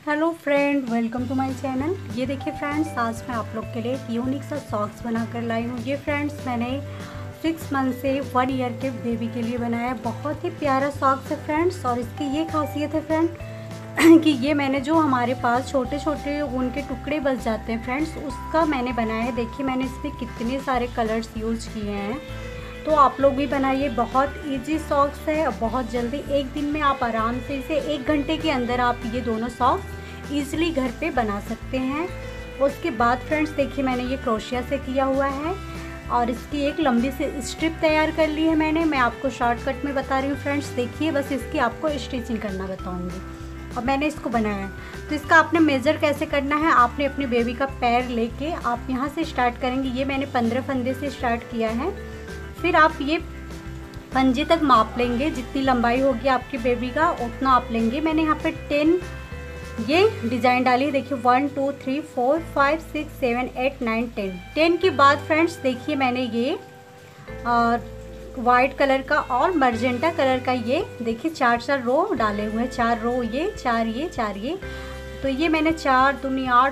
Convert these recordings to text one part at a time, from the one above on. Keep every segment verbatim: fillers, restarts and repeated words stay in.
Hello friend, welcome to my channel. ये देखिए friends, आज मैं आप लोग के लिए एक यूनिक सा सॉक्स बनाकर लाई हूँ। ये फ्रेंड्स मैंने सिक्स मंथ से वन ईयर के बेबी के लिए बनाया है। बहुत ही प्यारा सॉक्स है फ्रेंड्स। और इसकी ये खासियत है फ्रेंड कि ये मैंने जो हमारे पास छोटे छोटे ऊन के टुकड़े बच जाते हैं फ्रेंड्स, उसका मैंने बनाया है। देखिए मैंने इसमें कितने सारे कलर्स यूज़ किए हैं। तो आप लोग भी बनाइए, बहुत इजी सॉक्स है और बहुत जल्दी एक दिन में आप आराम से इसे एक घंटे के अंदर आप ये दोनों सॉक्स ईजिली घर पे बना सकते हैं। उसके बाद फ्रेंड्स देखिए मैंने ये क्रोशिया से किया हुआ है और इसकी एक लंबी सी स्ट्रिप तैयार कर ली है मैंने। मैं आपको शॉर्टकट में बता रही हूँ फ्रेंड्स, देखिए बस इसकी आपको स्टिचिंग करना बताऊँगी। और मैंने इसको बनाया है। तो इसका आपने मेज़र कैसे करना है, आपने अपने बेबी का पैर लेके आप यहाँ से स्टार्ट करेंगे। ये मैंने पंद्रह फंदे से स्टार्ट किया है। फिर आप ये पंजे तक माप लेंगे, जितनी लंबाई होगी आपकी बेबी का उतना आप लेंगे। मैंने यहाँ पे टेन ये डिज़ाइन डाली है। देखिए one two three four five six seven eight nine ten. Ten के बाद फ्रेंड्स देखिए मैंने ये वाइट कलर का और मर्जेंटा कलर का ये देखिए चार चार रो डाले हुए हैं। चार रो ये, चार ये, चार ये। तो ये मैंने चार दूनी आठ,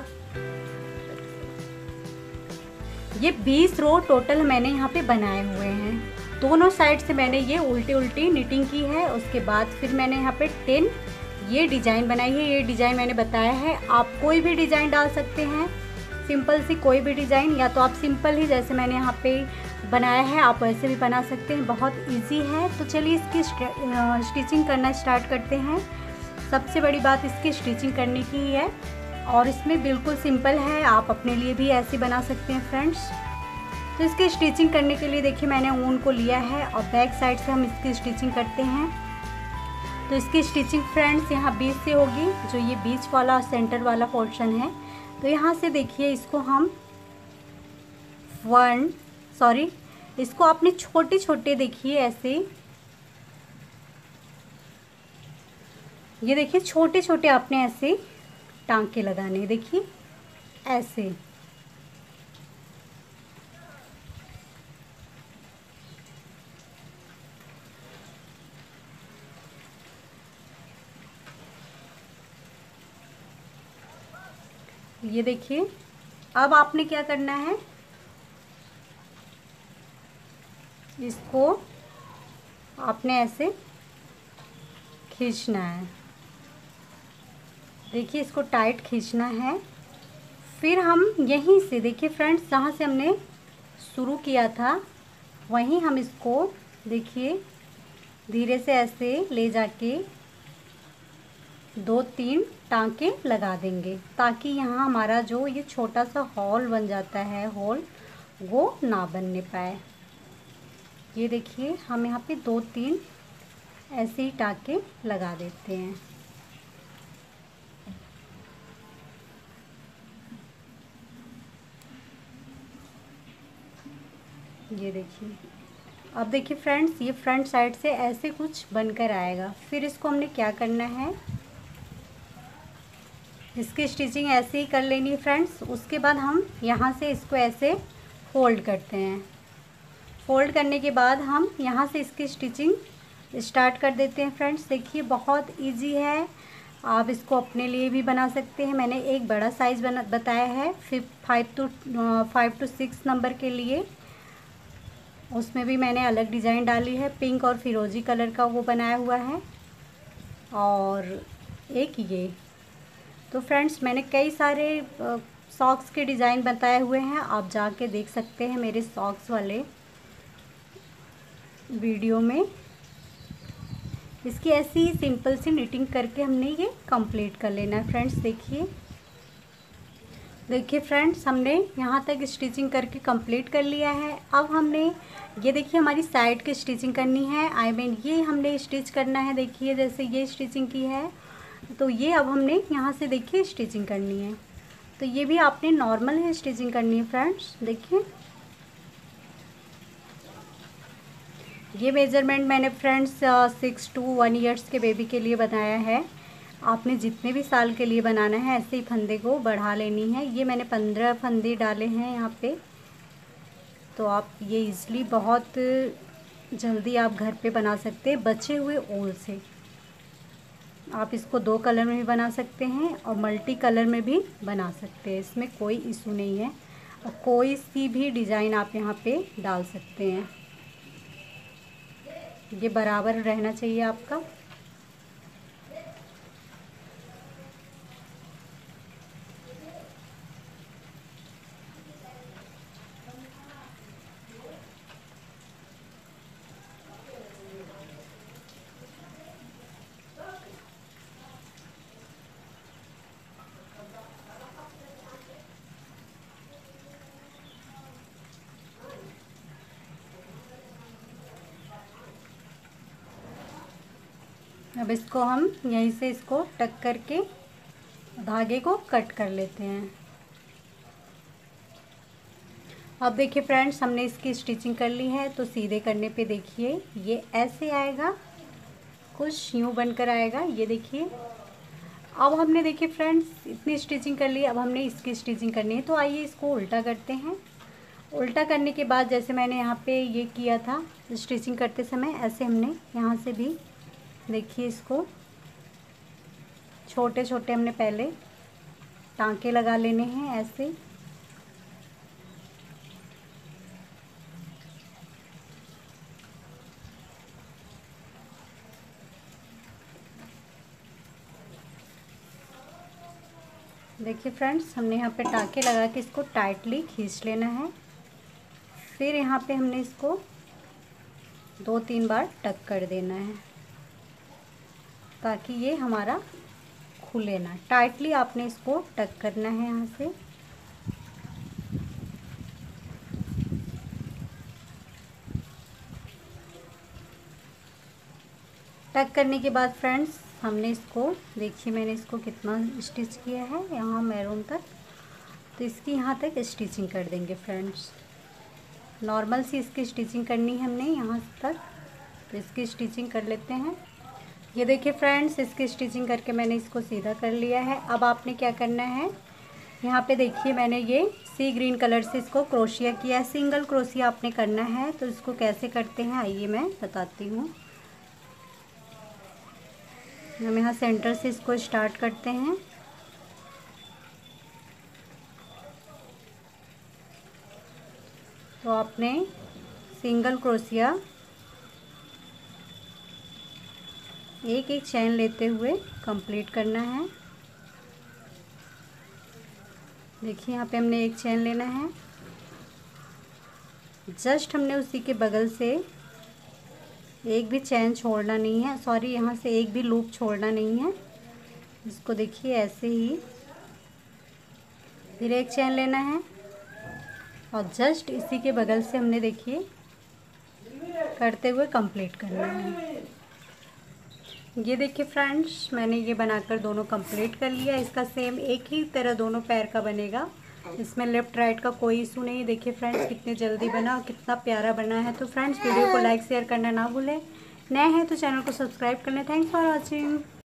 ये बीस रो टोटल मैंने यहाँ पे बनाए हुए हैं। दोनों साइड से मैंने ये उल्टी उल्टी निटिंग की है। उसके बाद फिर मैंने यहाँ पे टेन ये डिज़ाइन बनाई है। ये डिज़ाइन मैंने बताया है, आप कोई भी डिज़ाइन डाल सकते हैं, सिंपल सी कोई भी डिज़ाइन, या तो आप सिंपल ही जैसे मैंने यहाँ पे बनाया है आप वैसे भी बना सकते हैं। बहुत इजी है। तो चलिए इसकी स्टिचिंग करना स्टार्ट करते हैं। सबसे बड़ी बात इसकी स्टिचिंग करने की ही है और इसमें बिल्कुल सिंपल है, आप अपने लिए भी ऐसे बना सकते हैं फ्रेंड्स। तो इसकी स्टिचिंग करने के लिए देखिए मैंने ऊन को लिया है और बैक साइड से हम इसकी स्टिचिंग करते हैं। तो इसकी स्टिचिंग फ्रेंड्स यहाँ बीच से होगी, जो ये बीच वाला सेंटर वाला पोर्शन है। तो यहाँ से देखिए इसको हम वन सॉरी इसको आपने छोटे छोटे देखिए ऐसे, ये देखिए छोटे छोटे आपने ऐसे टांके लगाने, देखिए ऐसे। ये देखिए अब आपने क्या करना है, इसको आपने ऐसे खींचना है। देखिए इसको टाइट खींचना है। फिर हम यहीं से देखिए फ्रेंड्स, जहाँ से हमने शुरू किया था वहीं हम इसको देखिए धीरे से ऐसे ले जाके दो तीन टांके लगा देंगे, ताकि यहाँ हमारा जो ये छोटा सा हॉल बन जाता है, होल वो ना बनने पाए। ये देखिए हम यहाँ पे दो तीन ऐसे ही टांके लगा देते हैं। ये देखिए अब देखिए फ्रेंड्स, ये फ्रंट साइड से ऐसे कुछ बनकर आएगा। फिर इसको हमने क्या करना है, इसकी स्टिचिंग ऐसे ही कर लेनी है फ्रेंड्स। उसके बाद हम यहाँ से इसको ऐसे फोल्ड करते हैं। फोल्ड करने के बाद हम यहाँ से इसकी स्टिचिंग स्टार्ट कर देते हैं फ्रेंड्स। देखिए बहुत इजी है, आप इसको अपने लिए भी बना सकते हैं। मैंने एक बड़ा साइज़ बना बताया है फिर five two five two six number के लिए, उसमें भी मैंने अलग डिज़ाइन डाली है। पिंक और फिरोजी कलर का वो बनाया हुआ है और एक ये। तो फ्रेंड्स मैंने कई सारे सॉक्स के डिज़ाइन बताए हुए हैं, आप जाके देख सकते हैं मेरे सॉक्स वाले वीडियो में। इसकी ऐसी ही सिंपल सी निटिंग करके हमने ये कंप्लीट कर लेना है फ्रेंड्स। देखिए देखिए फ्रेंड्स, हमने यहाँ तक स्टिचिंग करके कंप्लीट कर लिया है। अब हमने ये देखिए हमारी साइड की स्टिचिंग करनी है, आई मीन ये हमने स्टिच करना है। देखिए जैसे ये स्टिचिंग की है, तो ये अब हमने यहाँ से देखिए स्टिचिंग करनी है। तो ये भी आपने नॉर्मल है स्टिचिंग करनी है फ्रेंड्स। देखिए ये मेजरमेंट मैंने friends six to one years के बेबी के लिए बनाया है। आपने जितने भी साल के लिए बनाना है ऐसे ही फंदे को बढ़ा लेनी है। ये मैंने पंद्रह फंदे डाले हैं यहाँ पे। तो आप ये इजली बहुत जल्दी आप घर पे बना सकते हैं बचे हुए ऊन से। आप इसको दो कलर में भी बना सकते हैं और मल्टी कलर में भी बना सकते हैं, इसमें कोई इशू नहीं है। और कोई सी भी डिज़ाइन आप यहाँ पे डाल सकते हैं, ये बराबर रहना चाहिए आपका। अब इसको हम यहीं से इसको टक करके धागे को कट कर लेते हैं। अब देखिए फ्रेंड्स, हमने इसकी स्टिचिंग कर ली है, तो सीधे करने पे देखिए ये ऐसे आएगा, कुछ यूँ बनकर आएगा, ये देखिए। अब हमने देखिए फ्रेंड्स इतनी स्टिचिंग कर ली, अब हमने इसकी स्टिचिंग करनी है, तो आइए इसको उल्टा करते हैं। उल्टा करने के बाद जैसे मैंने यहाँ पे ये किया था स्टिचिंग करते समय, ऐसे हमने यहाँ से भी देखिए इसको छोटे छोटे हमने पहले टांके लगा लेने हैं ऐसे। देखिए फ्रेंड्स, हमने यहाँ पे टांके लगा के इसको टाइटली खींच लेना है। फिर यहाँ पे हमने इसको दो तीन बार टक कर देना है ताकि ये हमारा खुले ना। टाइटली आपने इसको टक करना है यहाँ से। टक करने के बाद फ्रेंड्स हमने इसको देखिए, मैंने इसको कितना स्टिच किया है यहाँ मैरून तक, तो इसकी यहाँ तक स्टिचिंग कर देंगे फ्रेंड्स। नॉर्मल सी इसकी स्टिचिंग करनी है हमने यहाँ तक, तो इसकी स्टिचिंग कर लेते हैं। ये देखिए फ्रेंड्स, इसकी स्टिचिंग करके मैंने इसको सीधा कर लिया है। अब आपने क्या करना है, यहाँ पे देखिए मैंने ये सी ग्रीन कलर से इसको क्रोशिया किया है। सिंगल क्रोशिया आपने करना है, तो इसको कैसे करते हैं आइए मैं बताती हूँ। हम यहाँ सेंटर से इसको स्टार्ट करते हैं, तो आपने सिंगल क्रोशिया एक एक चैन लेते हुए कंप्लीट करना है। देखिए यहाँ पे हमने एक चैन लेना है, जस्ट हमने उसी के बगल से एक भी चैन छोड़ना नहीं है, सॉरी यहाँ से एक भी लूप छोड़ना नहीं है। इसको देखिए ऐसे ही फिर एक चैन लेना है और जस्ट इसी के बगल से हमने देखिए करते हुए कंप्लीट करना है। ये देखिए फ्रेंड्स, मैंने ये बनाकर दोनों कंप्लीट कर लिया। इसका सेम एक ही तरह दोनों पैर का बनेगा, इसमें लेफ़्ट राइट का कोई इशू नहीं। देखिए फ्रेंड्स कितने जल्दी बना और कितना प्यारा बना है। तो फ्रेंड्स वीडियो को लाइक शेयर करना ना भूलें। नए हैं तो चैनल को सब्सक्राइब कर लें। Thanks for watching.